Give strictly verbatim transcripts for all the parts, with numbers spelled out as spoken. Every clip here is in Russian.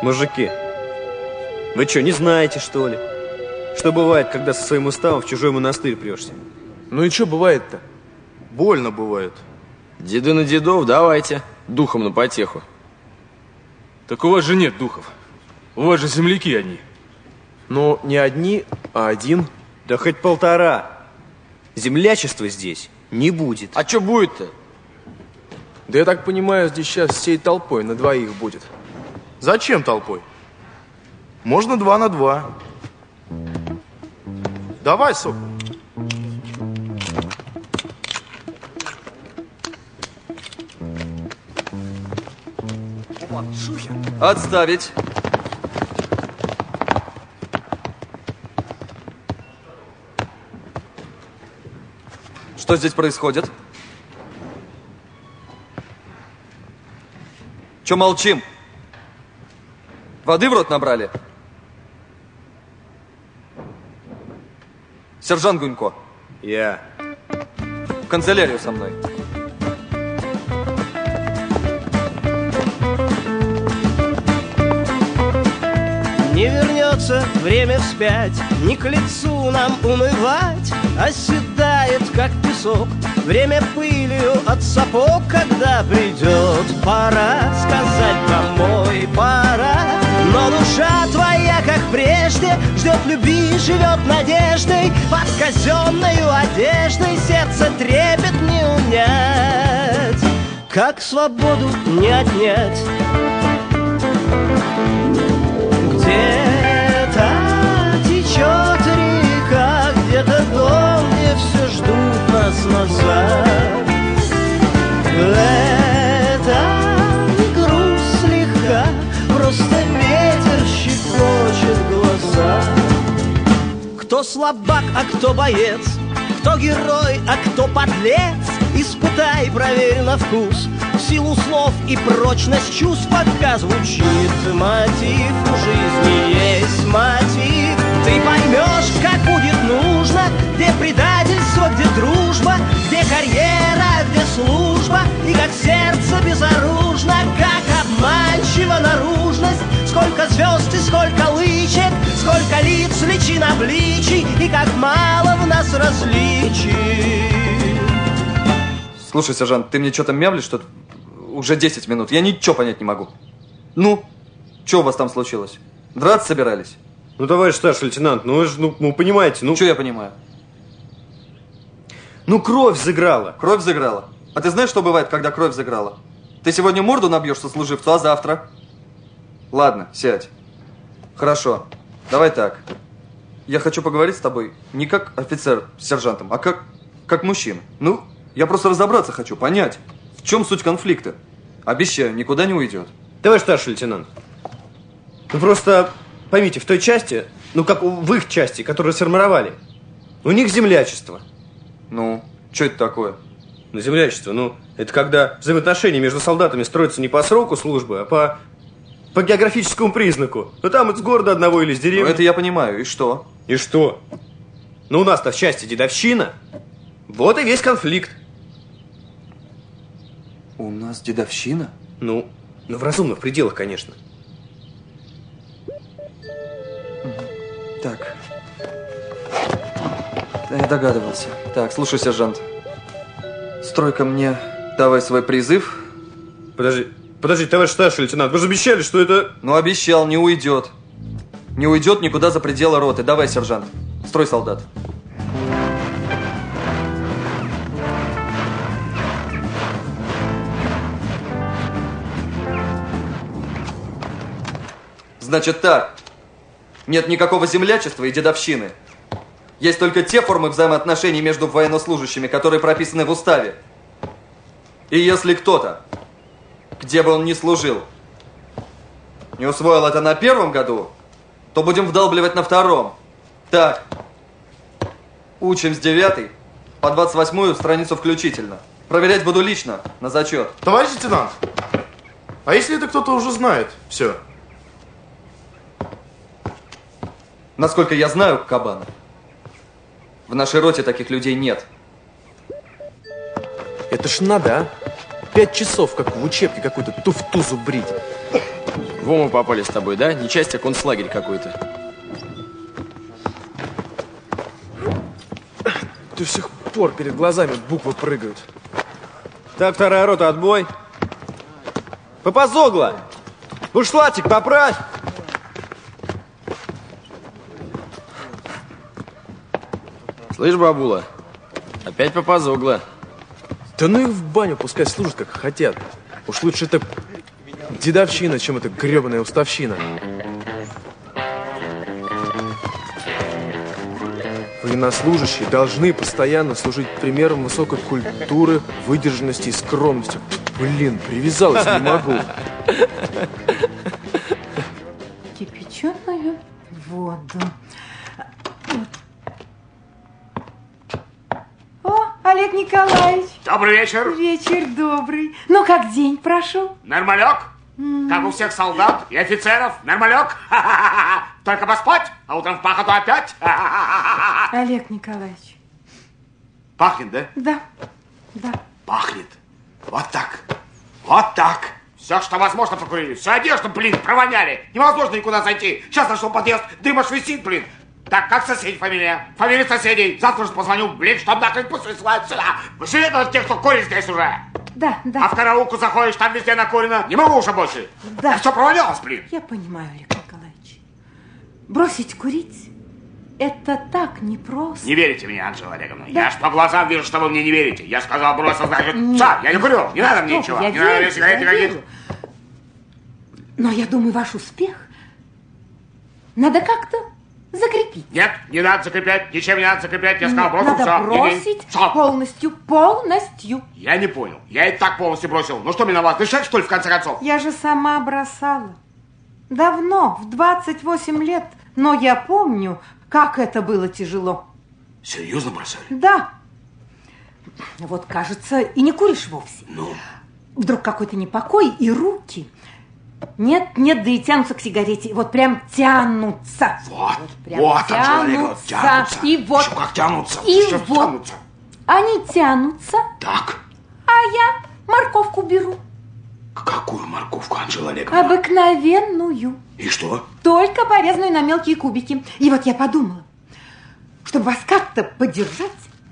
Мужики, вы что, не знаете, что ли? Что бывает, когда со своим уставом в чужой монастырь прешься? Ну и что бывает-то? Больно бывает. Деды на дедов, давайте. Духом на потеху. Так у вас же нет духов. У вас же земляки одни. Ну, не одни, а один. Да хоть полтора. Землячества здесь не будет. А что будет-то? Да я так понимаю, здесь сейчас всей толпой на двоих будет. Зачем толпой? Можно два на два. Давай, Сок. Отставить. Что здесь происходит? Че молчим? Воды в рот набрали? Сержант Гунько. Я. В канцелярию со мной. Не вернется время вспять, не к лицу нам унывать, оседает, как песок, время пылью от сапог. Когда придет пора сказать домой, пора. Но душа твоя, как прежде, ждет любви, живет надеждой. Под казенною одеждой сердце трепет не унять, как свободу не отнять. Где-то течет река, где-то дом, где все ждут нас назад. Это не грусть слегка, просто ветер щекочет глаза. Кто слабак, а кто боец, кто герой, а кто подлец, испытай, проверь на вкус силу слов и прочность чувств. Пока звучит мотив, у жизни есть мотив. Ты поймешь, как будет нужно, где предательство, где дружба, где карьера, где служба, и как сердце безоружно, как обманчива наружность. Сколько звезд и сколько лычек, сколько лиц, личин обличий, и как мало в нас различий. Слушай, сержант, ты мне что-то мямлишь, что уже десять минут. Я ничего понять не могу. Ну, что у вас там случилось? Драться собирались? Ну, товарищ старший лейтенант, ну вы же, ну, ну понимаете, ну... Что я понимаю? Ну, кровь взыграла. Кровь взыграла? А ты знаешь, что бывает, когда кровь взыграла? Ты сегодня морду набьешь сослуживцу, а завтра? Ладно, сядь. Хорошо, давай так. Я хочу поговорить с тобой не как офицер с сержантом, а как, как мужчина. Ну, я просто разобраться хочу, понять, в чем суть конфликта. Обещаю, никуда не уйдет. Товарищ старший лейтенант, ну просто поймите, в той части, ну как в их части, которую сформировали, у них землячество. Ну, что это такое? Ну, землячество, ну, это когда взаимоотношения между солдатами строятся не по сроку службы, а по, по географическому признаку. Ну, там из города одного или из деревни. Ну, это я понимаю, и что? И что? Ну, у нас-то в части дедовщина. Вот и весь конфликт. У нас дедовщина? Ну, ну в разумных пределах, конечно. Так. Да, я догадывался. Так, слушай, сержант. Строй-ка мне давай свой призыв. Подожди, подожди, товарищ старший лейтенант, вы же обещали, что это... Ну, обещал, не уйдет. Не уйдет никуда за пределы роты. Давай, сержант, строй солдат. Значит так, нет никакого землячества и дедовщины. Есть только те формы взаимоотношений между военнослужащими, которые прописаны в уставе. И если кто-то, где бы он ни служил, не усвоил это на первом году, то будем вдалбливать на втором. Так, учим с девятой по двадцать восьмую страницу включительно. Проверять буду лично, на зачет. Товарищ лейтенант, а если это кто-то уже знает? Все. Насколько я знаю, Кабан, в нашей роте таких людей нет. Это ж надо, а? Пять часов, как в учебке какую-то туфту зубрить. В ому попали с тобой, да? Не часть, а концлагерь какой-то. До сих пор перед глазами буквы прыгают. Так, вторая рота, отбой. Попозогла! Бушлатик, поправь! Слышь, бабула, опять попозогла. Да ну их в баню, пускай служат, как хотят. Уж лучше это дедовщина, чем эта гребаная уставщина. Военнослужащие должны постоянно служить примером высокой культуры, выдержанности и скромности. Блин, привязалась, не могу. Кипяченую воду. О, Олег Николаевич. Добрый вечер. Вечер добрый. Ну, как день прошел? Нормалек. Mm. Как у всех солдат и офицеров. Нормалек. Только поспать, а утром в пахоту опять. Олег Николаевич. Пахнет, да? Да, да. Пахнет. Вот так. Вот так. Все, что возможно, покурили. Всю одежду, блин, провоняли. Невозможно никуда зайти. Сейчас нашел подъезд, дым аж висит, блин. Так, как соседи фамилия? Фамилия соседей. Завтра же позвоню, блин, чтоб нахрен пусть присылают сюда. Вы на тех, кто курит здесь уже. Да, да. А в караулку заходишь, там везде накурено. Не могу уже больше. Да. Все провалилось, блин. Я понимаю, Олег Николаевич. Бросить курить — это так непросто. Не верите мне, Анжела Олеговна? Да. Я ж по глазам вижу, что вы мне не верите. Я сказал, бросил, значит, все, я не курю. Не надо мне ничего. Я Не верю, надо мне сигареты я какие-то. верю. Но я думаю, ваш успех надо как-то закрепить. Нет, не надо закреплять, ничем не надо закреплять. Я сказал, бросил, Надо все. бросить Все. полностью, полностью. Я не понял. Я и так полностью бросил. Ну что мне на вас, дышать, что ли, в конце концов? Я же сама бросала. Давно, в двадцать восемь лет. Но я помню, как это было тяжело. Серьезно бросали? Да. Вот, кажется, и не куришь вовсе. Ну? Вдруг какой-то непокой и руки. Нет, нет, да и тянутся к сигарете. Вот прям тянутся. Вот, вот, прям вот, тянутся. тянутся. И вот. Еще как тянутся. И Еще вот. Тянутся. Они тянутся. Так. А я морковку беру. Какую морковку, Анжела Олеговна? Обыкновенную. И что? Только порезанную на мелкие кубики. И вот я подумала, чтобы вас как-то поддержать,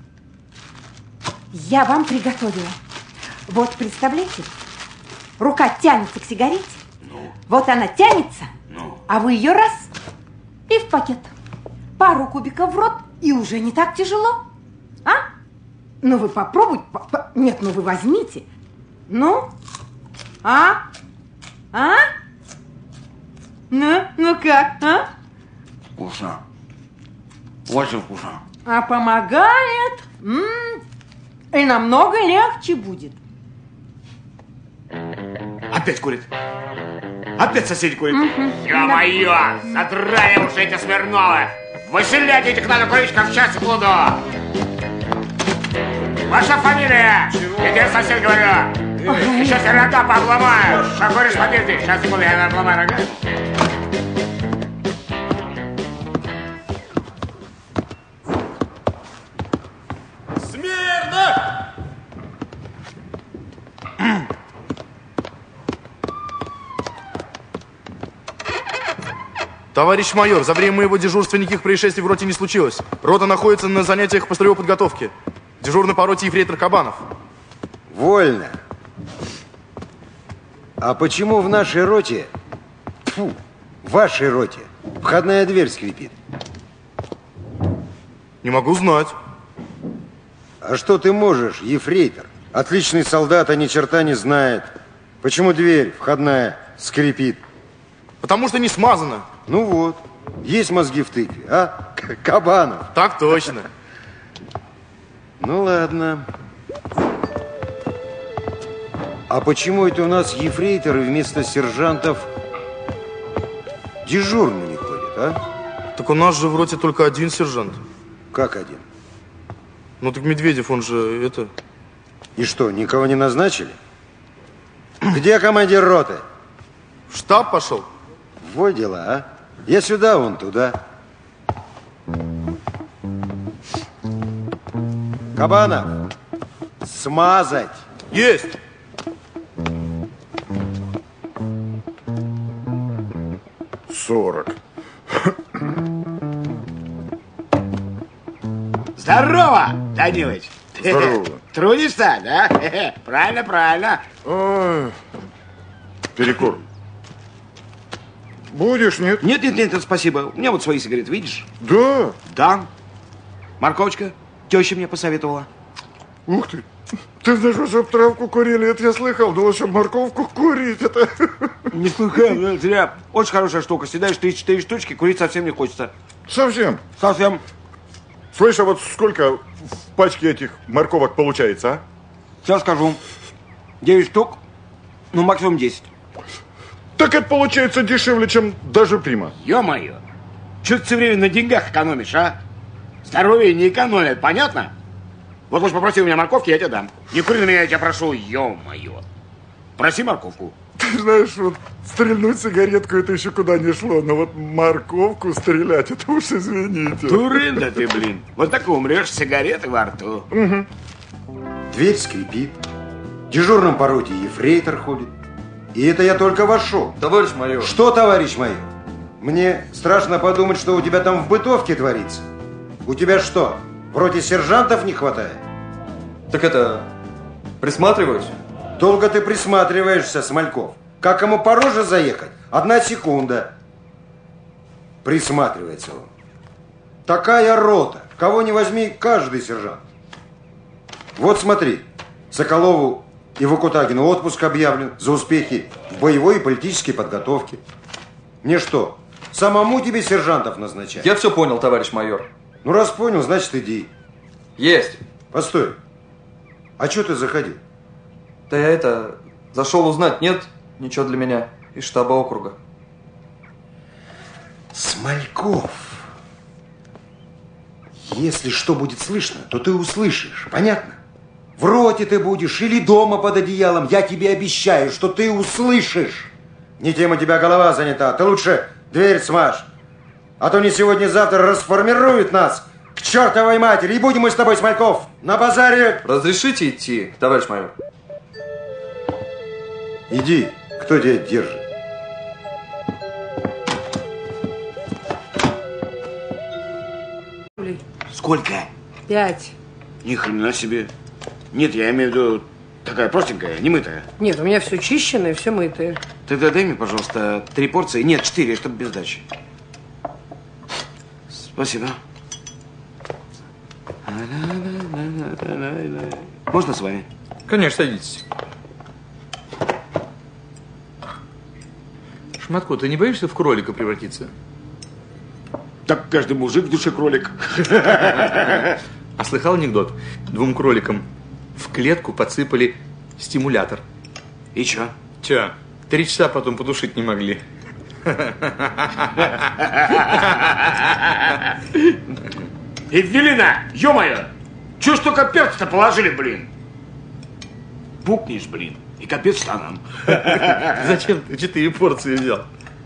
я вам приготовила. Вот, представляете, рука тянется к сигарете. Ну? Вот она тянется, Ну? а вы ее раз и в пакет. Пару кубиков в рот, и уже не так тяжело. А? Ну, вы попробуйте. Нет, ну вы возьмите. Ну? А? А? Ну, ну как, а? Вкусно. Очень вкусно. А помогает. М-м, и намного легче будет. Опять курит. Опять соседи курит. Угу. Ё-моё, задрали уже эти Смирновы. Выселять этих надо курить, как в час секунду. Ваша фамилия? Иди, сосед, говорю. Ой. Сейчас я рога пообломаю. Что куришь, подожди. Сейчас, секунду, я обломаю рога. Смирно! Товарищ майор, за время моего дежурства никаких происшествий в роте не случилось. Рота находится на занятиях по строевой подготовке. Дежурный по роте ефрейтор Кабанов. Вольно. А почему в нашей роте, тьфу, в вашей роте, входная дверь скрипит? Не могу знать. А что ты можешь, ефрейтор? Отличный солдат, а ни черта не знает. Почему дверь входная скрипит? Потому что не смазано. Ну вот, есть мозги в тыкве, а? К- Кабанов. Так точно. Ну ладно. А почему это у нас ефрейторы вместо сержантов дежурными не ходят, а? Так у нас же в роте только один сержант. Как один? Ну так Медведев, он же это... И что, никого не назначили? Где командир роты? В штаб пошел. Во дела, а? Я сюда, вон туда. Кабанов, смазать. Есть. сорок. Здорово, Данилыч. Здорово. Трудишься, да? Правильно, правильно. Ой, перекур. Будешь, нет? Нет, нет, нет, спасибо. У меня вот свои сигареты, видишь? Да. Да. Морковочка, теща мне посоветовала. Ух ты. Ты знаешь, что травку курили, это я слыхал. Думал, что морковку курить, это... Не слыхал, да, зря. Очень хорошая штука. Съедаешь три-четыре штучки, курить совсем не хочется. Совсем? Совсем. Слышь, а вот сколько в пачке этих морковок получается, а? Сейчас скажу. Девять штук, ну максимум десять. Так это получается дешевле, чем даже прима. Ё-моё. Чё ты все время на деньгах экономишь, а? Здоровье не экономят, понятно? Вот лучше попроси у меня морковки, я тебе дам. Не кури на меня, я тебя прошу, ё-моё. Проси морковку. Ты знаешь, вот стрельнуть сигаретку это еще куда не шло, но вот морковку стрелять, это уж извините. Дурын да ты, блин. Вот так и умрешь с сигаретой во рту. Угу. Дверь скрипит. В дежурном по роте ефрейтор ходит. И это я только вошел. Товарищ майор. Что, товарищ майор? Мне страшно подумать, что у тебя там в бытовке творится. У тебя что, в роте сержантов не хватает? Так это, присматриваюсь. Долго ты присматриваешься, Смольков. Как ему по роже заехать? Одна секунда. Присматривается он. Такая рота. Кого не возьми, каждый сержант. Вот смотри. Соколову и Вакутагину отпуск объявлен за успехи в боевой и политической подготовке. Мне что, самому тебе сержантов назначать? Я все понял, товарищ майор. Ну, раз понял, значит, иди. Есть. Постой. А что ты заходил? Да я это, зашел узнать, нет ничего для меня из штаба округа. Смольков. Если что будет слышно, то ты услышишь, понятно? В роте ты будешь или дома под одеялом, я тебе обещаю, что ты услышишь. Не тем у тебя голова занята, ты лучше дверь смажь. А то не сегодня-завтра расформируют нас к чертовой матери, и будем мы с тобой, Смольков, на базаре. Разрешите идти, товарищ майор? Иди, кто тебя держит? Сколько? Пять. Ни хрена себе. Нет, я имею в виду такая простенькая, не мытая. Нет, у меня все чищенное, все мытое. Тогда дай мне, пожалуйста, три порции. Нет, четыре, чтобы без дачи. Спасибо. Можно с вами? Конечно, садитесь. Шматко, ты не боишься в кролика превратиться? Так каждый мужик в душе кролик. А слыхал анекдот? Двум кроликам в клетку подсыпали стимулятор. И чё? Чё? Три часа потом потушить не могли. Эвелина, ё-моё! Чё ж только перца-то положили, блин? Пукнешь, блин, и капец штанам. Зачем ты четыре порции взял?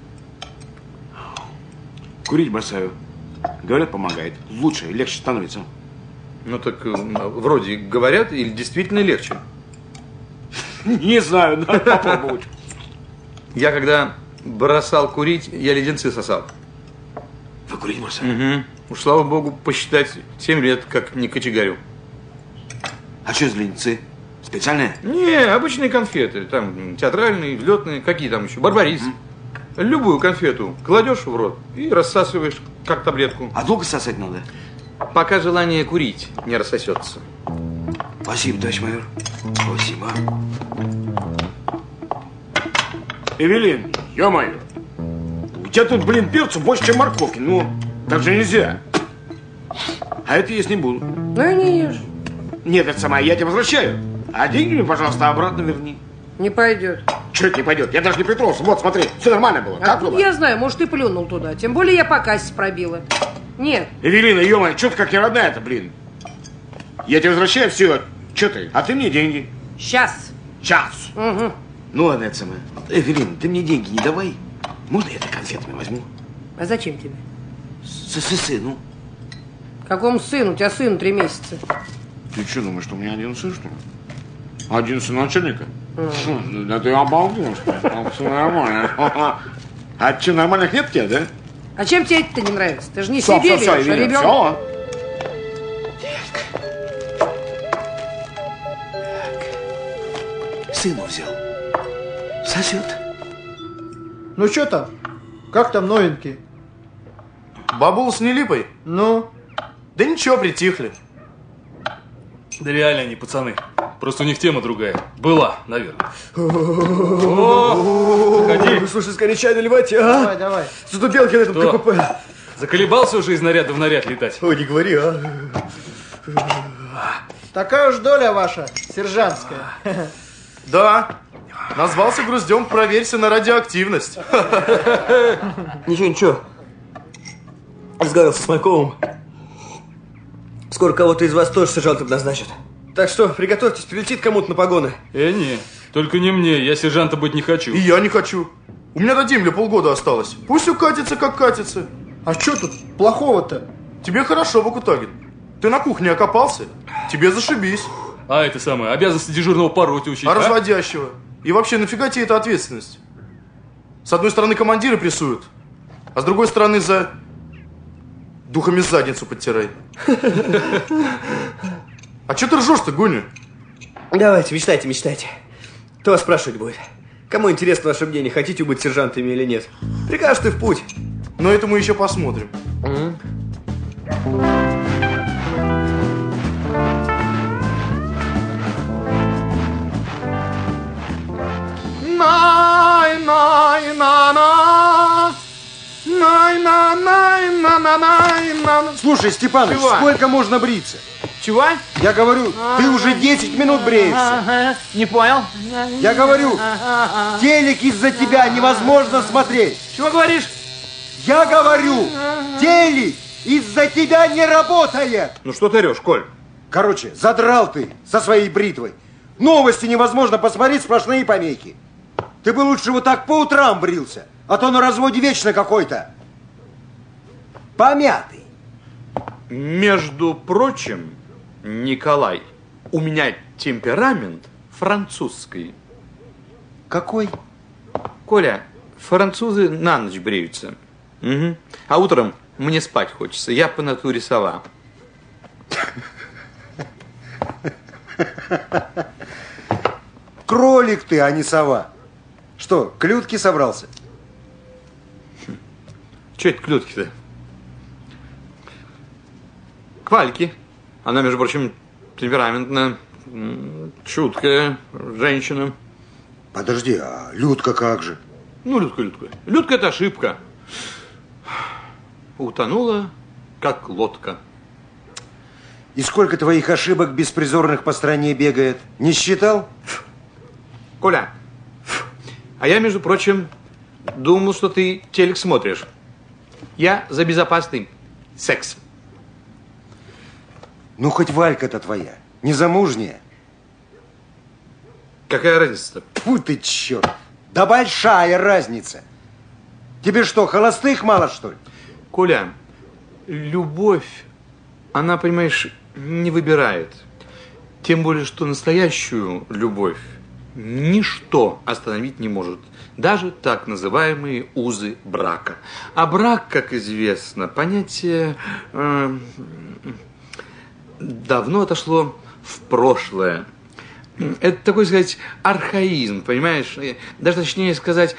Курить бросаю. Говорят, помогает. Лучше, легче становится. Ну так вроде говорят, или действительно легче? Не знаю, надо попробовать. Я когда бросал курить, я леденцы сосал. Вы курить бросали? Угу. Уж слава богу, посчитать семь лет, как не кочегарю. А что за леденцы? Специальные? Не, обычные конфеты. Там театральные, взлетные, какие там еще? Барбарис. Mm. Любую конфету кладешь в рот и рассасываешь, как таблетку. А долго сосать надо? Пока желание курить не рассосется. Спасибо, товарищ майор. Спасибо. Эвелин, ё-моё. У тебя тут, блин, перцу больше, чем морковки. Ну, так же нельзя. А это есть не буду. Ну и не ешь. Нет, это сама, я тебе возвращаю. А деньги мне, пожалуйста, обратно верни. Не пойдет. Че это не пойдет? Я даже не притронулся. Вот, смотри, все нормально было. А как тут было? я знаю, может, ты плюнул туда. Тем более я по кассе пробила. Нет. Эвелина, ё-моё, что ты как не родная-то, блин? Я тебе возвращаю все. Че ты? А ты мне деньги. Сейчас. Сейчас. Угу. Ну ладно, это самое. Эвелин, ты мне деньги не давай. Можно я это конфетами возьму? А зачем тебе? С сыну. Какому сыну? У тебя сыну три месяца. Ты что думаешь, что у меня один сын, что ли? Один сын начальника? Mm. Да ты обалдел, что ли? Там все нормально. А что, нормальных нет тебе, да? А чем тебе это не нравится? Ты же не Все, себе все, берешь, все, а Ирина, ребенку. все. Сыну взял. Сосет. Ну что там? Как там новенькие? Бабул с Нелипой? Ну? Да ничего, притихли. Да реально они, пацаны. Просто у них тема другая. Была, наверное. Заходи. Слушай, скорее чай наливать, а? Давай, давай. Затупелки на этом КПП. Заколебался уже из наряда в наряд летать? Ой, не говори, а. Такая уж доля ваша, сержантская. Да. Назвался груздем, проверься на радиоактивность. Ничего, ничего. Разговаривался с Майковым. Скоро кого-то из вас тоже сержантом назначат. Так что приготовьтесь, прилетит кому-то на погоны. Э, не. Только не мне, я сержанта быть не хочу. И я не хочу. У меня до Демля полгода осталось. Пусть укатится, как катится. А что тут плохого-то? Тебе хорошо, Бакутагин. Ты на кухне окопался? Тебе зашибись. А это самое, обязанности дежурного по роте учить, А а? разводящего? И вообще, нафига тебе эта ответственность? С одной стороны командиры прессуют, а с другой стороны за... духами задницу подтирай. А что ты ржешь-то, Гуня? Давайте, мечтайте, мечтайте. Кто вас спрашивать будет? Кому интересно ваше мнение, хотите быть сержантами или нет? Прикажете в путь. Но это мы еще посмотрим. Най, най, на, на. Най, на, най, на, на, най, на. Слушай, Степаныч, Чего? сколько можно бриться? Чего? Я говорю, ты уже десять минут бреешься. Не понял. Я говорю, телек из-за тебя невозможно смотреть. Чего говоришь? Я говорю, телек из-за тебя не работает. Ну что ты орешь, Коль? Короче, задрал ты со своей бритвой. Новости невозможно посмотреть, сплошные помехи. Ты бы лучше вот так по утрам брился, а то на разводе вечно какой-то помятый. Между прочим, Николай, у меня темперамент французский. Какой? Коля, французы на ночь бреются. Угу. А утром мне спать хочется. Я по натуре сова. Кролик ты, а не сова. Что, к Людке собрался? Че это к Людке-то? К Вальке. Она, между прочим, темпераментная, чуткая женщина. Подожди, а Людка как же? Ну, Людка, Людка. Людка – это ошибка. Утонула, как лодка. И сколько твоих ошибок беспризорных по стране бегает? Не считал? Коля, а я, между прочим, думал, что ты телек смотришь. Я за безопасный секс. Ну, хоть Валька-то твоя, незамужняя. Какая разница-то? Фу ты, черт. Да большая разница. Тебе что, холостых мало, что ли? Коля, любовь, она, понимаешь, не выбирает. Тем более, что настоящую любовь ничто остановить не может. Даже так называемые узы брака. А брак, как известно, понятие э, давно отошло в прошлое. Это такой, сказать, архаизм, понимаешь? Даже точнее сказать,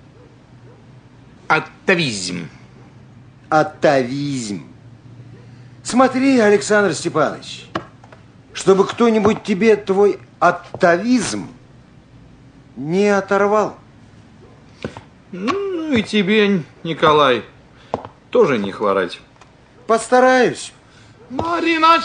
атавизм. Атавизм. Смотри, Александр Степанович, чтобы кто-нибудь тебе твой атавизм не оторвал. Ну и тебе, Николай, тоже не хворать. Постараюсь. Марина,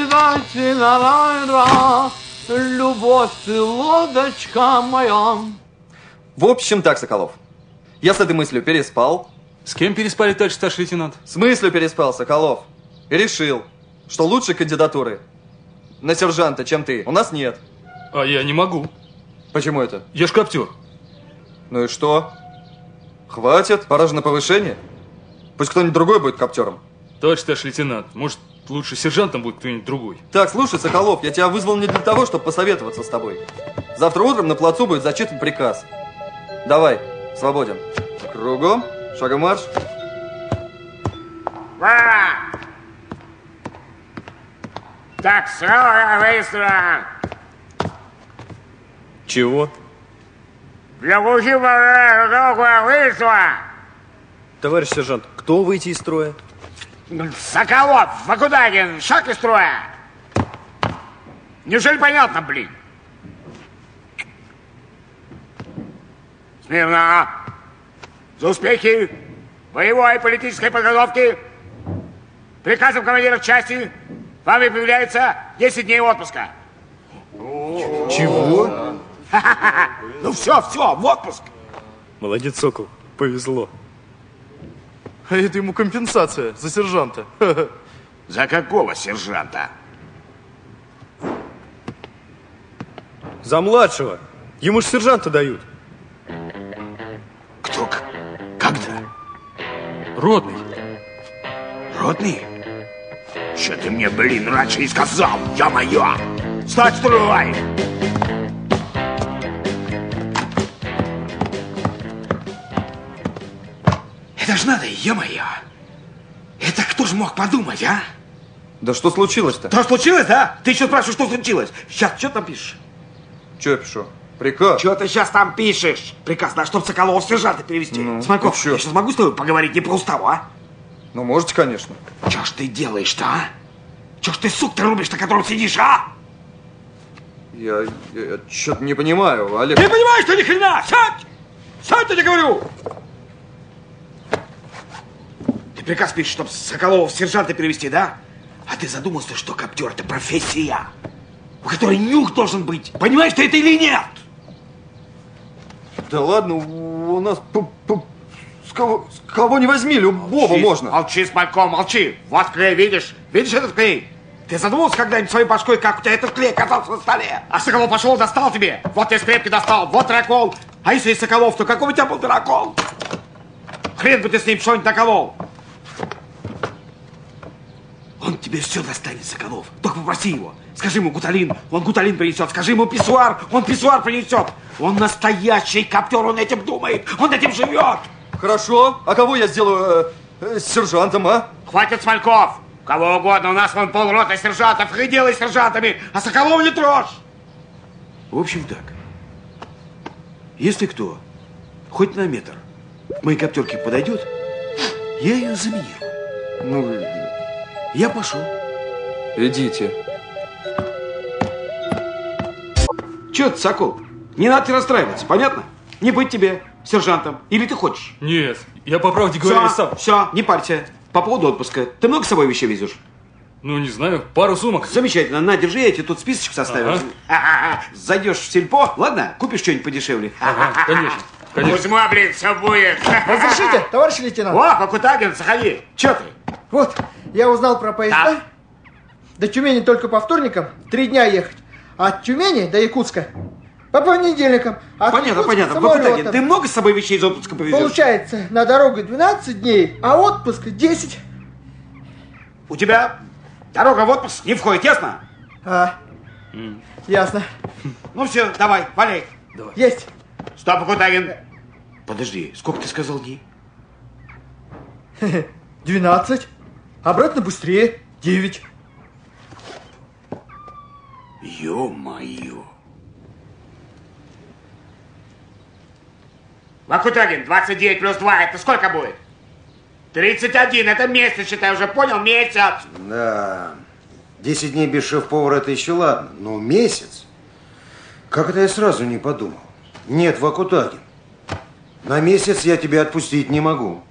любовь ты, лодочка моя. В общем так, Соколов. Я с этой мыслью переспал. С кем переспали, товарищ старший лейтенант? С мыслью переспал, Соколов. И решил, что лучшей кандидатуры на сержанта, чем ты, у нас нет. А я не могу. Почему это? Я ж коптер. Ну и что? Хватит, пора же на повышение. Пусть кто-нибудь другой будет коптером. Товарищ старший лейтенант, может, лучше сержантом будет кто-нибудь другой? Так, слушай, Соколов, я тебя вызвал не для того, чтобы посоветоваться с тобой. Завтра утром на плацу будет зачитан приказ. Давай, свободен. Кругом. Шагом марш. Ура! Так, строго, быстро! Чего? Бегущий по быстро! Товарищ сержант, кто выйти из строя? Соколов, Вакудагин, шаг из строя! Неужели понятно, блин? Смирно! За успехи боевой и политической подготовки приказом командира части вам появляется десять дней отпуска. Чего? Ну все, все, в отпуск. Молодец, Сокол, повезло. А это ему компенсация за сержанта. За какого сержанта? За младшего. Ему ж сержанта дают. Кто? Когда? Ротный. Ротный? Че ты мне, блин, раньше не сказал? Ё-моё! Стать строй! Это ж надо, ё-моё! Это кто ж мог подумать, а? Да что случилось-то? Что случилось, да? Ты еще спрашиваешь, что случилось? Сейчас, что там пишешь? Че я пишу? Приказ. Что ты сейчас там пишешь? Приказ, на чтоб Соколова в сержанта перевести. Ну, Смольков, и чё? я сейчас могу с тобой поговорить не про уставу, а? Ну, можете, конечно. Что ж ты делаешь-то, а? Что ж ты, сук-то, рубишь, на котором сидишь, а? Я, я, я что-то не понимаю, Олег. Ты понимаешь, что ни хрена? Сядь! Сядь, я тебе говорю! Ты приказ пишешь, чтоб Соколова в сержанта перевести, да? А ты задумался, что коптер — это профессия, у которой нюх должен быть. Понимаешь ты это или нет? Да ладно, у нас п -п с, кого, с кого не возьми, любого Молчи, можно. Молчи, Смольков, молчи. Вот клей, видишь? Видишь этот клей? Ты задумался когда-нибудь своей башкой, как у тебя этот клей оказался на столе? А Соколов пошел, достал тебе. Вот ты скрепки достал, вот дракол. А если есть Соколов, то какой у тебя был дракол? Хрен бы ты с ним что-нибудь наколол. Он тебе все достанет, Соколов. Только попроси его. Скажи ему гуталин, он гуталин принесет. Скажи ему писсуар, он писсуар принесет. Он настоящий коптер, он этим думает, он этим живет. Хорошо, а кого я сделаю э, э, сержантом, а? Хватит, Смольков. Кого угодно, у нас вон полрота сержантов, и делай сержантами, а Соколова не трожь. В общем так, если кто, хоть на метр, к моей коптерке подойдет, я ее заминирую. Ну, я пошел. Идите. Че ты, Сокол? Не надо тебе расстраиваться, понятно? Не быть тебе сержантом. Или ты хочешь? Нет, я по правде говоря сам. Все, не парься. По поводу отпуска. Ты много с собой вещей везешь? Ну, не знаю, пару сумок. Замечательно. На, держи, я тебе тут списочек составил. Ага. Зайдешь в сельпо, ладно? Купишь что-нибудь подешевле. Ага, конечно. конечно. Кузьма, блин, все будет. Разрешите, товарищ лейтенант? О, Вакутагин, заходи. Че ты? Вот, я узнал про поезда. Да? До Тюмени только по вторникам три дня ехать. А от Тюмени до Якутска по понедельникам. А Понятно, понятно. Вакутагин, ты много с собой вещей из отпуска повезешь? Получается, на дорогу двенадцать дней, а отпуск десять. У тебя дорога в отпуск не входит, ясно? А, Mm. ясно. Ну все, давай, валяй. Давай. Есть. Стоп, Вакутагин. Подожди, сколько ты сказал дней? двенадцать. Обратно быстрее. девять. Ё-моё. Вакутагин, двадцать девять плюс два, это сколько будет? тридцать один, это месяц, считай, уже понял? Месяц. Да. десять дней без шеф-повара это еще ладно. Но месяц? Как это я сразу не подумал? Нет, Вакутагин. На месяц я тебя отпустить не могу.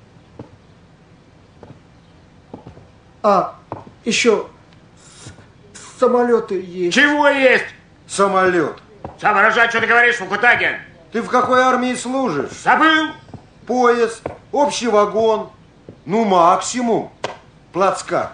А, еще самолеты есть. Чего есть? Самолет. Соображай, что ты говоришь, Вакутагин. Ты в какой армии служишь? Забыл? Поезд, общий вагон, ну максимум плацкарт.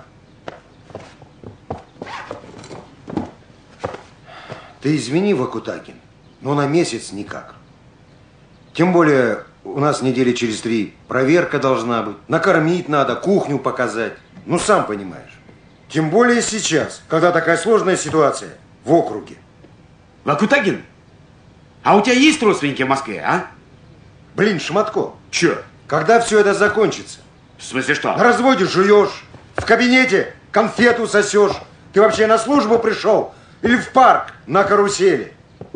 Ты извини, Вакутагин, но на месяц никак. Тем более у нас недели через три проверка должна быть, накормить надо, кухню показать. Ну, сам понимаешь. Тем более сейчас, когда такая сложная ситуация в округе. Вакутагин, а у тебя есть родственники в Москве, а? Блин, Шматко. Че? Когда все это закончится? В смысле что? На разводе жуешь, в кабинете конфету сосешь. Ты вообще на службу пришел? Или в парк на карусели?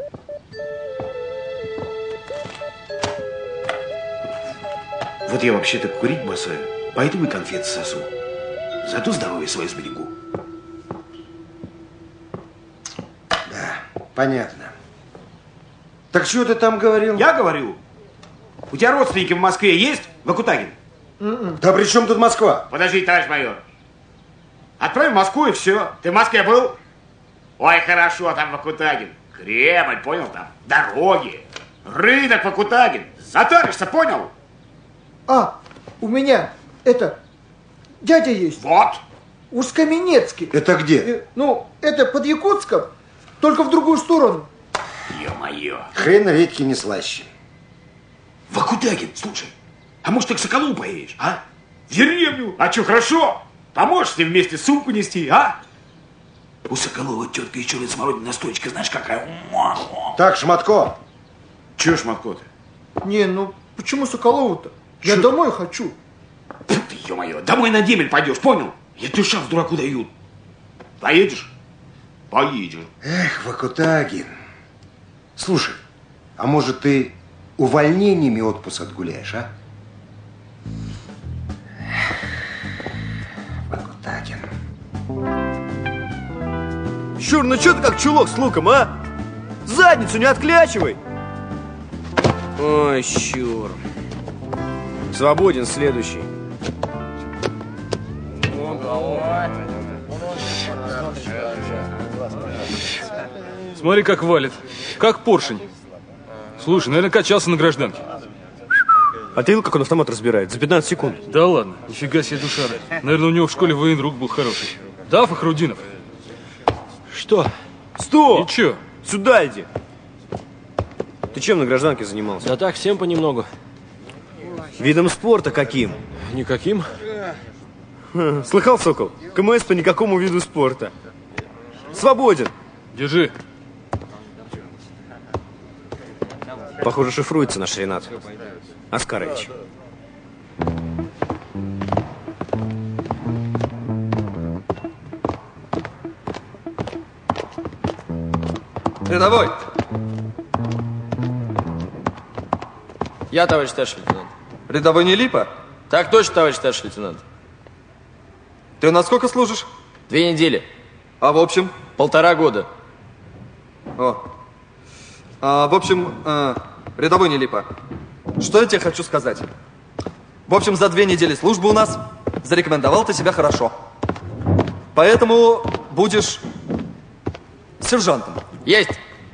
Вот я вообще-то курить бросаю, поэтому и конфеты сосу. Зато здоровье свое сберегу. Да, понятно. Так что ты там говорил? Я говорю. У тебя родственники в Москве есть, Вакутагин? Да при чем тут Москва? Подожди, товарищ майор. Отправим в Москву и все. Ты в Москве был? Ой, хорошо, там Вакутагин. Кремль, понял, там дороги. Рынок Вакутагин. Затаришься, понял? А, у меня это дядя есть. Вот. Усть-Каменецкий. Это где? Э, ну, это под Якутском, только в другую сторону. Ё-моё. Хрен редьки не слаще. Вакутагин, слушай, а может ты к Соколову поедешь, а? В деревню. А что, хорошо? Поможешь с ним вместе сумку нести, а? У Соколова тетка еще раз смородина настойчика, знаешь, какая? Так, Шматко. Чего Шматко-то? Не, ну почему Соколову-то? Я домой хочу. Фу ты, ё-моё, домой на демель пойдешь, понял? Я тебе шанс дураку дают. Поедешь? Поедешь. Эх, Вакутагин. Слушай, а может ты увольнениями отпуск отгуляешь, а? Вакутагин. Щур, ну что ты как чулок с луком, а? Задницу не отклячивай! Ой, Щур. Свободен следующий. Смотри, как валит. Как поршень. Слушай, наверное, качался на гражданке. А ты видел, как он автомат разбирает? За пятнадцать секунд. Да ладно, нифига себе душара. Наверное, у него в школе военрук был хороший. Да, Фахрудинов? Что? Стой! И чё? Сюда иди. Ты чем на гражданке занимался? Да так, всем понемногу. Видом спорта каким? Никаким. Ха, слыхал, Сокол? КМС по никакому виду спорта. Свободен. Держи. Похоже, шифруется наш Ренат Оскарович. Рядовой! Я, товарищ старший лейтенант. Рядовой не Липа? Так точно, товарищ старший лейтенант. Ты у нас сколько служишь? Две недели. А в общем? Полтора года. О. А, в общем, э, рядовой не Липа. Что я тебе хочу сказать? В общем, за две недели службы у нас зарекомендовал ты себя хорошо. Поэтому будешь сержантом. Есть.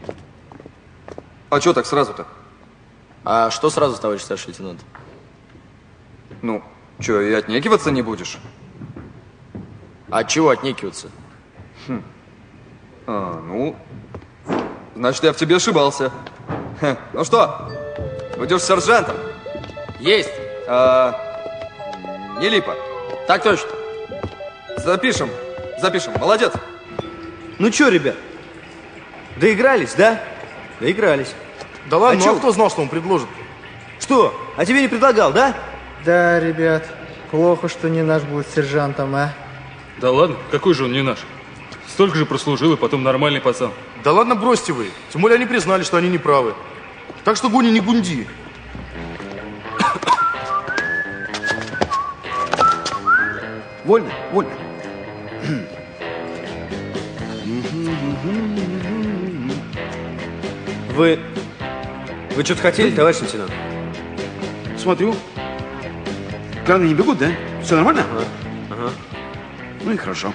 А что так сразу-то? А что сразу, товарищ старший лейтенант? Ну, что, и отнекиваться не будешь? А чего отнекиваться? Хм. А, ну, значит, я в тебе ошибался. Хе. Ну что, будешь сержантом? Есть. А, не Липа. Так точно. Запишем, запишем. Молодец. Ну что, ребят, доигрались, да? Доигрались. Да ладно, а ну чё? а кто знал, что он предложит? Что? А тебе не предлагал, да? Да, ребят, плохо, что не наш будет сержантом, а? Да ладно, какой же он не наш? Столько же прослужил, и потом нормальный пацан. Да ладно, бросьте вы. Тем более они признали, что они не правы. Так что, Гуни, не гунди. Вольно, вольно. Вы... Вы что-то хотели, товарищ лейтенант? Смотрю. Краны не бегут, да? Все нормально? Ага. Ага. Ну и хорошо.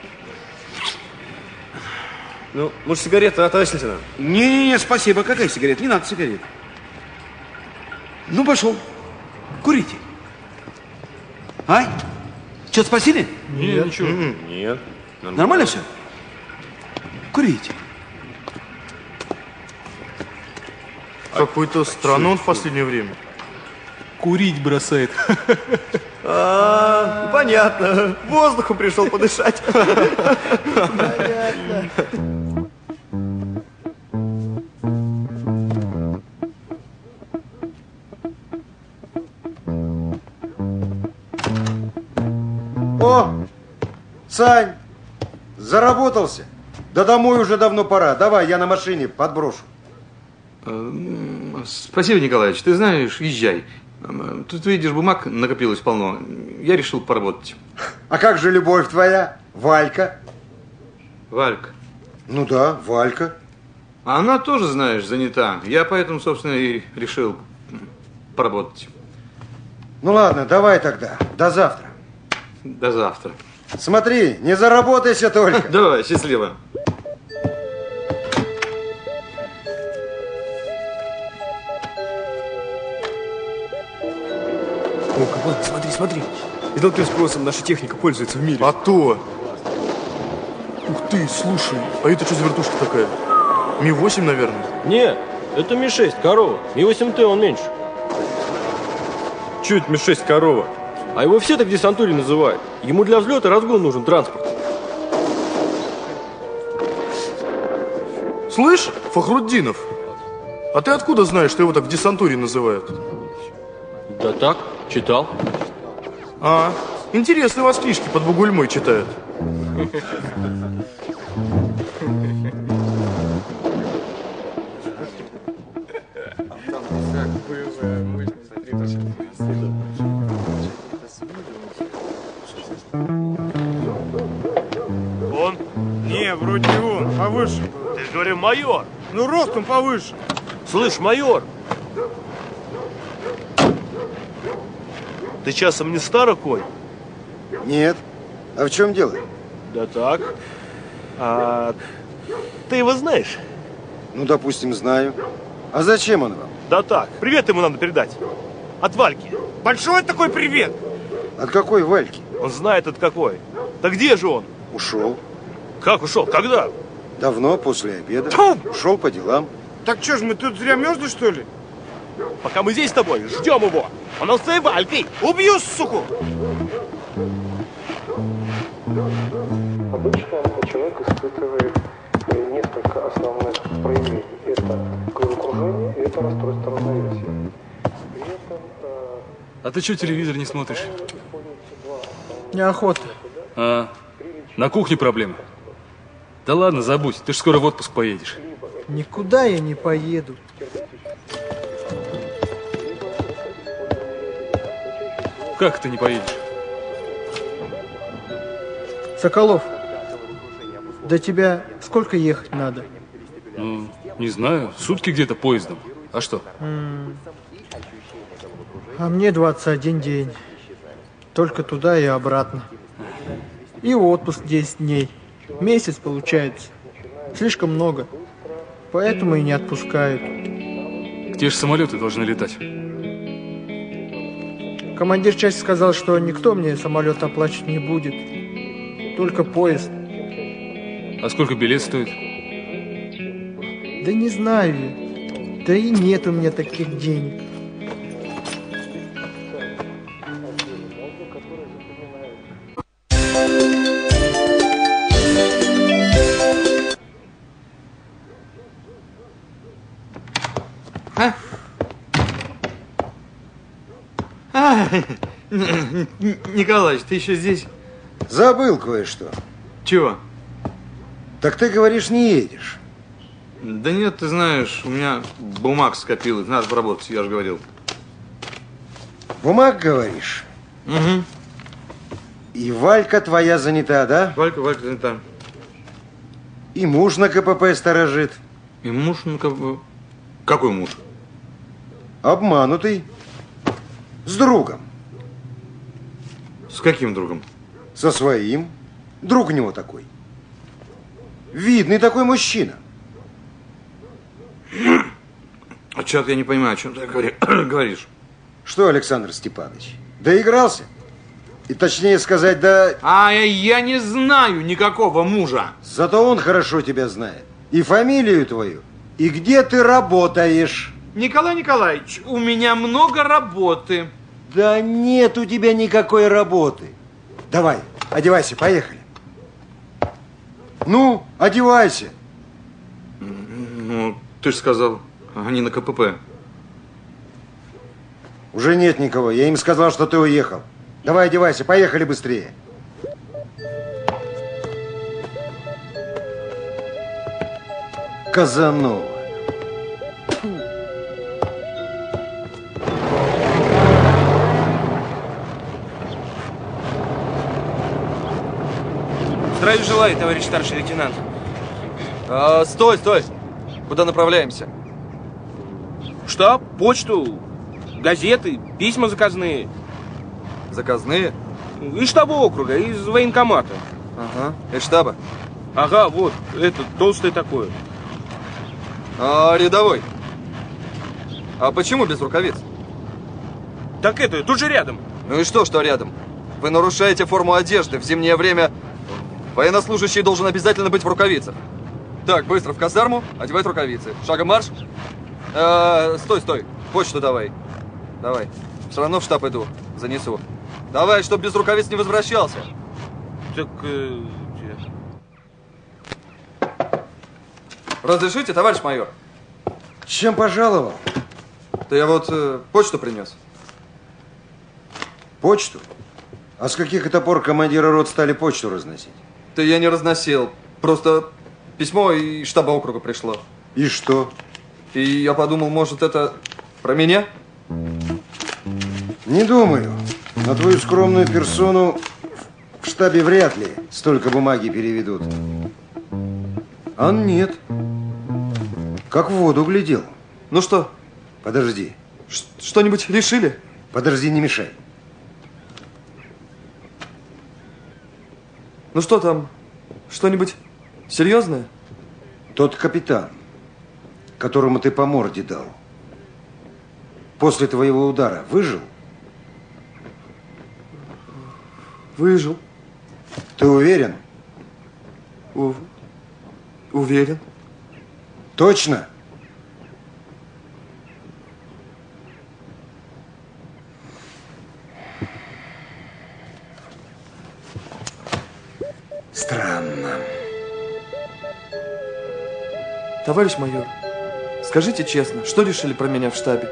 Ну, может, сигарета, а, товарищ лейтенант? Не-не-не, спасибо. Какая сигарета? Не надо сигарет. Ну, пошел. Курите. Ай? Что-то спросили? Нет, ничего. Нет. Нормально все? Курите. Какой-то странный он в последнее время. Курить бросает. А, понятно. Воздуху пришел подышать. Понятно. Сань, заработался? Да домой уже давно пора. Давай, я на машине подброшу. Спасибо, Николаевич. Ты знаешь, езжай. Тут, видишь, бумаг накопилось полно. Я решил поработать. А как же любовь твоя? Валька? Валька? Ну да, Валька. А она тоже, знаешь, занята. Я поэтому, собственно, и решил поработать. Ну ладно, давай тогда. До завтра. До завтра. Смотри, не заработайся только. Давай, счастливо. О, Кабан, смотри, смотри. И каким спросом наша техника пользуется в мире? А то. Ух ты, слушай, а это что за вертушка такая? Ми восемь, наверное? Не, это Ми шесть, корова. Ми восемь Т он меньше. Чуть Ми шесть корова. А его все так десантурой называют. Ему для взлета разгон нужен транспорт. Слышь, Фахруддинов, а ты откуда знаешь, что его так в десантуре называют? Да так, читал. А, интересно, у вас книжки под Бугульмой читают. Он? Не, вроде не он, повыше. Ты же говорил майор. Ну, ростом повыше. Слышь, майор, ты часом не старый конь? Нет. А в чем дело? Да так. А ты его знаешь? Ну, допустим, знаю. А зачем он вам? Да так. Привет ему надо передать. От Вальки. Большой такой привет. От какой Вальки? Он знает, от какой. Да где же он? Ушел. Как ушел? Когда? Давно, после обеда. Тьфу! Ушел по делам. Так что ж, мы тут зря мерзли, что ли? Пока мы здесь с тобой, ждем его. Он с своей Валькой. Убью, суку! Обычно человек испытывает несколько основных проявлений. Это головокружение и это расстройство равновесия. При этом, э... А ты что телевизор не смотришь? Неохота. А, на кухне проблемы? Да ладно, забудь, ты ж скоро в отпуск поедешь. Никуда я не поеду. Как ты не поедешь? Соколов, до тебя сколько ехать надо? Ну, не знаю, сутки где-то поездом. А что? М-м. А мне двадцать один день. Только туда и обратно. И отпуск десять дней. Месяц получается. Слишком много. Поэтому и не отпускают. Где же самолеты должны летать? Командир части сказал, что никто мне самолет оплачивать не будет. Только поезд. А сколько билет стоит? Да не знаю я. Да и нет у меня таких денег. А? А, Николаевич, ты еще здесь? Забыл кое-что. Чего? Так ты говоришь, не едешь. Да нет, ты знаешь, у меня бумаг скопилось, надо поработать, я же говорил. Бумаг, говоришь? Угу. И Валька твоя занята, да? Валька, Валька занята. И муж на КПП сторожит. И муж на КПП? Какой муж? Обманутый. С другом. С каким другом? Со своим. Друг у него такой. Видный такой мужчина. А что-то я не понимаю, о чем ты говоришь. Что, Александр Степанович, доигрался? И точнее сказать, да... А я не знаю никакого мужа. Зато он хорошо тебя знает. И фамилию твою, и где ты работаешь. Николай Николаевич, у меня много работы. Да нет у тебя никакой работы. Давай, одевайся, поехали. Ну, одевайся. Ну, ты же сказал, они на КПП. Уже нет никого. Я им сказал, что ты уехал. Давай, одевайся, поехали быстрее. Казанова. Здравия желаю, товарищ старший лейтенант. А, стой, стой. Куда направляемся? Штаб, почту, газеты, письма заказные. Заказные? Из штаба округа, из военкомата. Ага. Из штаба? Ага, вот, это толстое такое. А, рядовой. А почему без рукавиц? Так это, тут же рядом. Ну и что, что рядом? Вы нарушаете форму одежды. В зимнее время военнослужащий должен обязательно быть в рукавицах. Так, быстро в казарму, одевать рукавицы. Шагом марш. А, стой, стой. Почту давай. Давай. Все равно в штаб иду. Занесу. Давай, чтоб без рукавиц не возвращался. Так... Э... Разрешите, товарищ майор? Чем пожаловал? Да я вот э, почту принес. Почту? А с каких это пор командиры рот стали почту разносить? Да я не разносил. Просто письмо из штаба округа пришло. И что? И я подумал, может, это про меня? Не думаю. На твою скромную персону в штабе вряд ли столько бумаги переведут. А нет. Как в воду глядел. Ну что? Подожди. Что-нибудь решили? Подожди, не мешай. Ну что там? Что-нибудь серьезное? Тот капитан, которому ты по морде дал, после твоего удара выжил? Выжил. Ты уверен? У... Уверен. Точно? Странно. Товарищ майор, скажите честно, что решили про меня в штабе?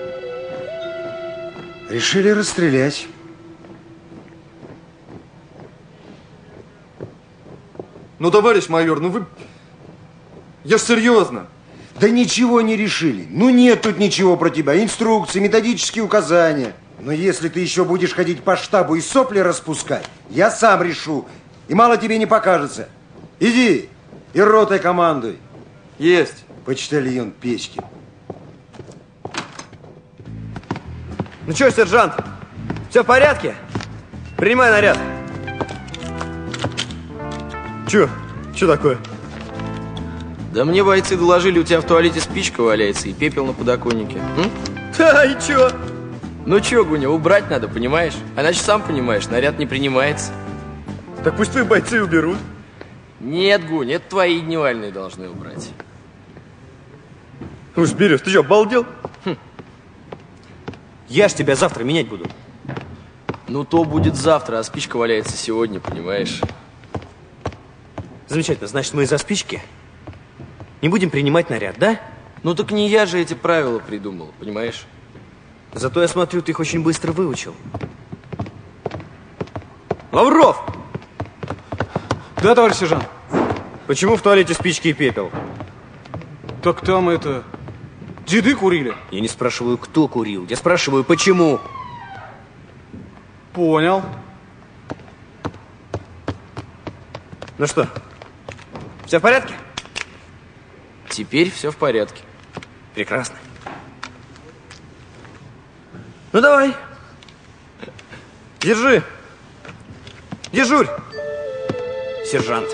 Решили расстрелять. Ну, товарищ майор, ну вы... Я ж серьезно. Да ничего не решили. Ну нет тут ничего про тебя. Инструкции, методические указания. Но если ты еще будешь ходить по штабу и сопли распускать, я сам решу. И мало тебе не покажется. Иди и ротой командуй. Есть. Почтальон Печкин. Ну что, сержант, все в порядке? Принимай наряд. Че? Че такое? Да мне бойцы доложили, у тебя в туалете спичка валяется и пепел на подоконнике. М? Да, и чё? Ну чё, Гуня, убрать надо, понимаешь? А иначе, сам понимаешь, наряд не принимается. Так пусть твои бойцы уберут. Нет, Гунь, это твои дневальные должны убрать. Уж берешь, ты что, обалдел? Хм. Я ж тебя завтра менять буду. Ну то будет завтра, а спичка валяется сегодня, понимаешь? Замечательно, значит, мы из-за спички не будем принимать наряд, да? Ну так не я же эти правила придумал, понимаешь? Зато я смотрю, ты их очень быстро выучил. Лавров! Да, товарищ сержант. Почему в туалете спички и пепел? Так там это... Деды курили. Я не спрашиваю, кто курил. Я спрашиваю, почему. Понял. Ну что, все в порядке? Теперь все в порядке. Прекрасно. Ну давай. Держи. Дежурь. Сержант.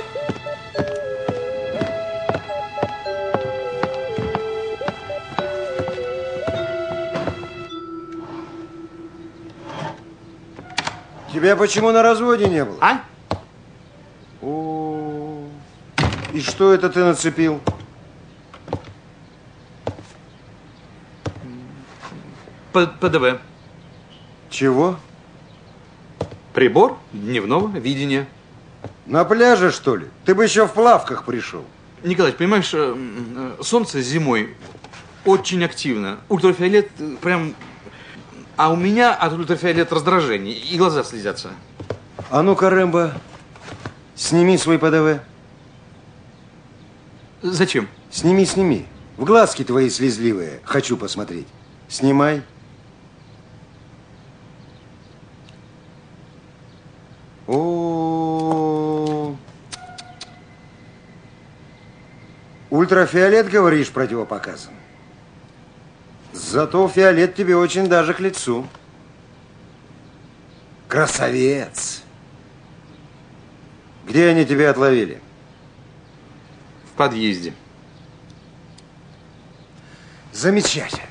Тебя почему на разводе не было? А? О, и что это ты нацепил? ПДВ. Чего? Прибор дневного видения. На пляже, что ли? Ты бы еще в плавках пришел. Николай, понимаешь, солнце зимой очень активно. Ультрафиолет прям... А у меня от ультрафиолета раздражение, и глаза слезятся. А ну-ка, Рэмбо, сними свой ПДВ. Зачем? Сними, сними. В глазки твои слезливые хочу посмотреть. Снимай. О, ультрафиолет, говоришь, противопоказан. Зато фиолет тебе очень даже к лицу. Красавец. Где они тебя отловили? В подъезде. Замечательно.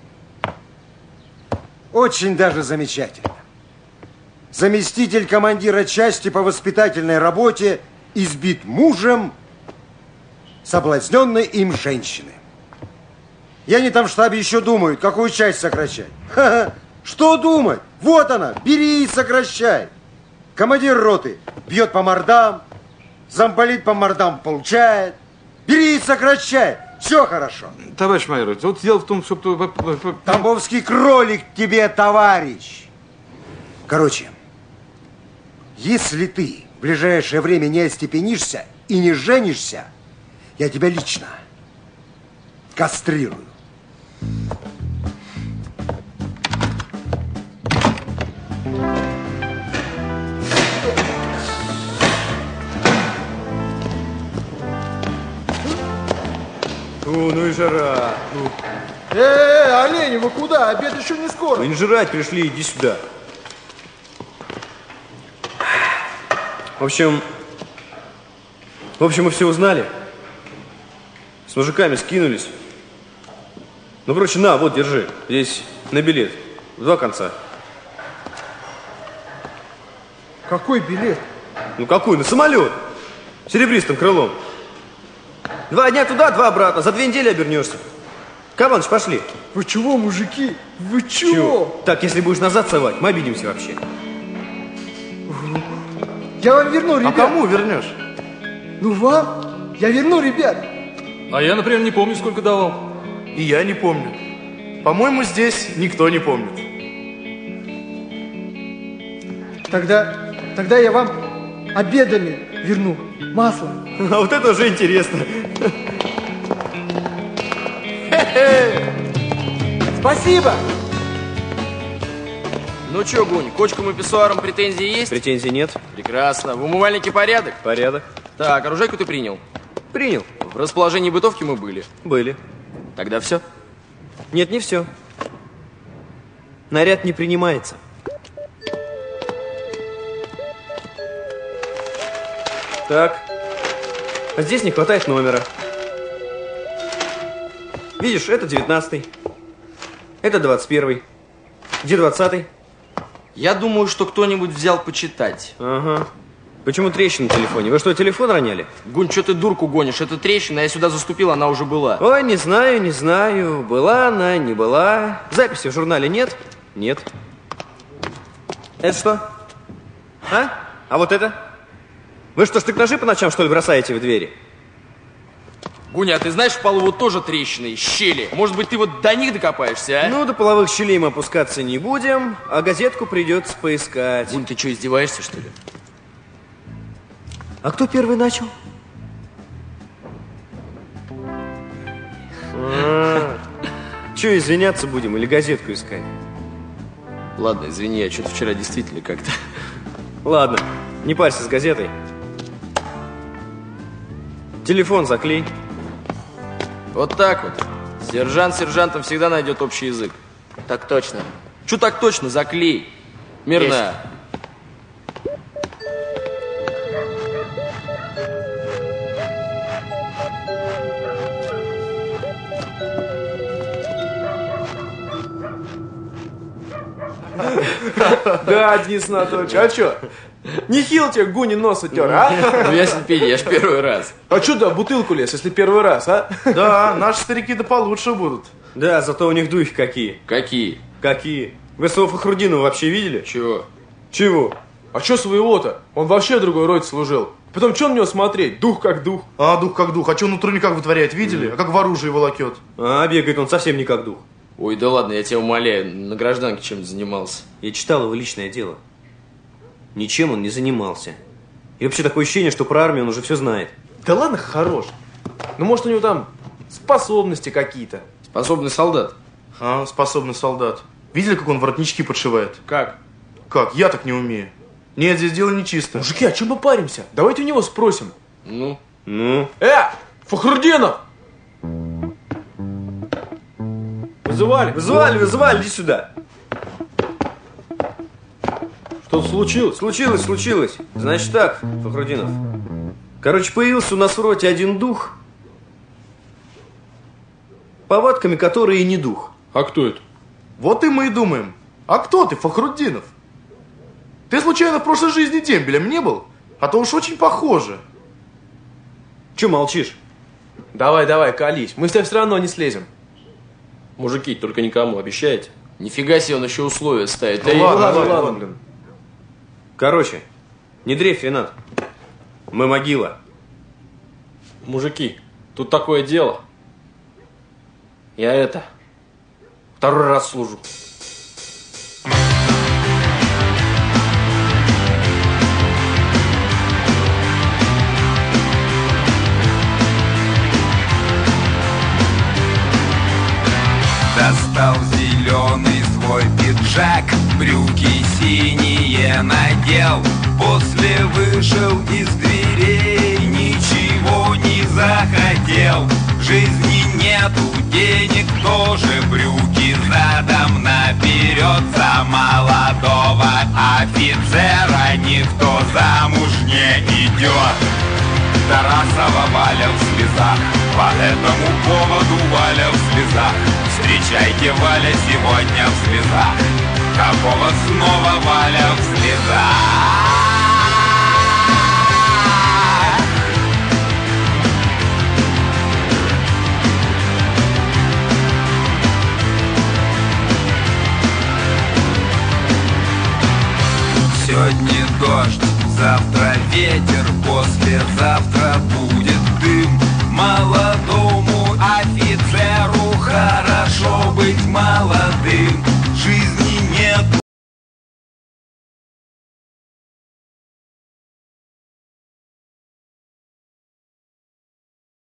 Очень даже замечательно. Заместитель командира части по воспитательной работе избит мужем соблазненной им женщины. И они там в штабе еще думают, какую часть сокращать. Ха-ха. Что думать? Вот она, бери и сокращай. Командир роты бьет по мордам, замполит по мордам получает. Бери и сокращай. Все хорошо. Товарищ майор, вот дело в том, что... Тамбовский кролик тебе, товарищ. Короче, если ты в ближайшее время не остепенишься и не женишься, я тебя лично кастрирую. Фу, ну и жара. Ну. Э, олени, вы куда? Обед еще не скоро. Мы не жрать пришли, иди сюда. В общем, в общем, мы все узнали. С мужиками скинулись. Ну, короче, на, вот, держи. Здесь на билет. В два конца. Какой билет? Ну, какой? На самолет. Серебристым крылом. Два дня туда, два обратно. За две недели обернешься. Кабаныч, пошли. Вы чего, мужики? Вы чего? чего? Так, если будешь назад совать, мы обидимся вообще. Я вам верну, ребят. А кому вернешь? Ну, вам? Я верну, ребят. А я, например, не помню, сколько давал. И я не помню. По-моему, здесь никто не помнит. Тогда, тогда я вам обедами верну. Масло. А вот это уже интересно. Спасибо. Ну чё, Гунь, кочкам и писсуарам претензии есть? Претензий нет. Прекрасно. В умывальнике порядок? Порядок. Так, оружейку ты принял? Принял. В расположении бытовки мы были? Были. Тогда все? Нет, не все. Наряд не принимается. Так. А здесь не хватает номера. Видишь, это девятнадцатый. Это двадцать первый. Где двадцатый? Я думаю, что кто-нибудь взял почитать. Ага. Почему трещина на телефоне? Вы что, телефон роняли? Гунь, что ты дурку гонишь? Это трещина, я сюда заступил, она уже была. Ой, не знаю, не знаю. Была она, не была. Записи в журнале нет? Нет. Это что? А? А вот это? Вы что, штык-ножи по ночам, что ли, бросаете в двери? Гуня, а ты знаешь, в полу вот тоже трещины, щели. Может быть, ты вот до них докопаешься, а? Ну, до половых щелей мы опускаться не будем, а газетку придется поискать. Гунь, ты что, издеваешься, что ли? А кто первый начал? А, че, извиняться будем или газетку искать? Ладно, извини, я что-то вчера действительно как-то... Ладно, не парься с газетой. Телефон заклей. Вот так вот. Сержант с сержантом всегда найдет общий язык. Так точно. Чё так точно? Заклей. Мирно. Есть. Да, Денис Анатольевич, а чё? Нехило тебе Гуни нос утер, а? Ну, ясен пень, я ж первый раз. А чё да, в бутылку лез, если первый раз, а? Да, наши старики-то получше будут. Да, зато у них духи какие. Какие? Какие? Вы своего Фахрудинова вообще видели? Чего? Чего? А чё своего-то? Он вообще другой роте служил. Потом чё на него смотреть? Дух как дух. А, дух как дух. А чё он утру как вытворяет, видели? Mm. А как в оружии волокет. А, бегает он совсем не как дух. Ой, да ладно, я тебя умоляю, на гражданке чем занимался? Я читал его личное дело. Ничем он не занимался. И вообще такое ощущение, что про армию он уже все знает. Да ладно, хорош. Ну, может, у него там Способности какие-то. Способный солдат. А, способный солдат. Видели, как он воротнички подшивает? Как? Как? Я так не умею. Нет, здесь дело нечисто. Мужики, а чем мы паримся? Давайте у него спросим. Ну? Ну? Э, Фахрудинов! Вызывали? Вызывали, вызывали, иди сюда. Что-то случилось? Случилось, случилось. Значит так, Фахрудинов. Короче, появился у нас в роте один дух, повадками которые и не дух. А кто это? Вот и мы и думаем. А кто ты, Фахрудинов? Ты случайно в прошлой жизни дембелем не был? А то уж очень похоже. Че молчишь? Давай, давай, колись. Мы с тебя все равно не слезем. Мужики, только никому, обещаете? Нифига себе, он еще условия ставит. Ну, Эй, ладно, ладно, ладно, ладно, ладно, блин. Короче, не дрейфь, Ренат. Мы могила. Мужики, тут такое дело. Я это... Второй раз служу. Достал зеленый свой пиджак, брюки синие надел. После вышел из дверей, ничего не захотел. Жизни нету, денег тоже, брюки задом наперед. За молодого офицера никто замуж не идет. Тарасова Валя в слезах, по этому поводу Валя в слезах. Встречайте, Валя сегодня в слезах, какого снова Валя в слезах. Сегодня дождь, завтра ветер, послезавтра будет дым. Молодой